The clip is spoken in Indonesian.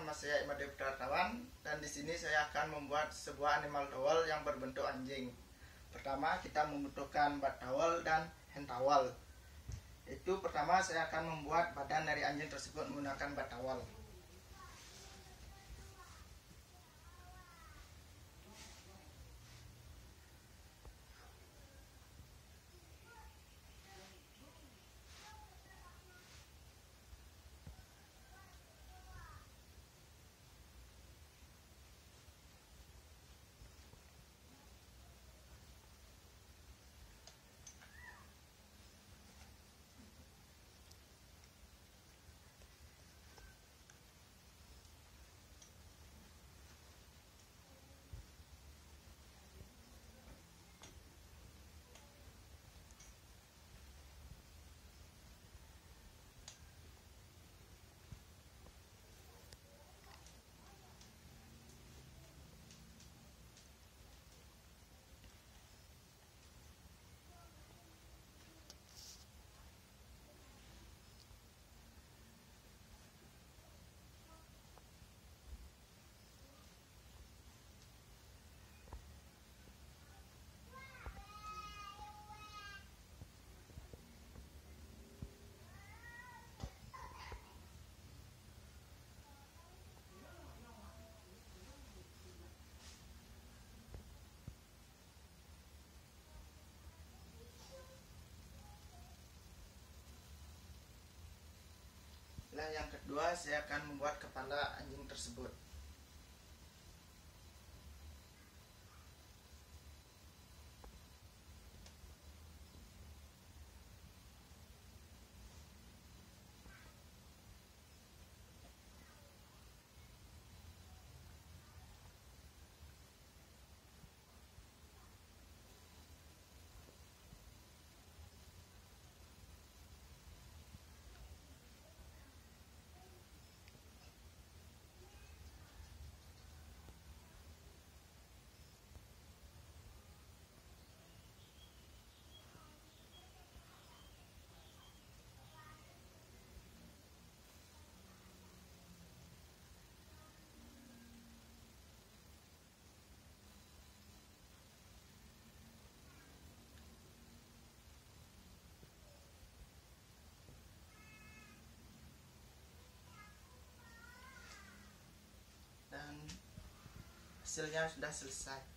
nama saya Imade Prattawan dan di sini saya akan membuat sebuah animal towel yang berbentuk anjing. Pertama kita membutuhkan bat towel dan hand towel. Itu pertama saya akan membuat badan dari anjing tersebut menggunakan bat towel. Nah, yang kedua saya akan membuat kepala anjing tersebut. Dan hasilnya sudah selesai.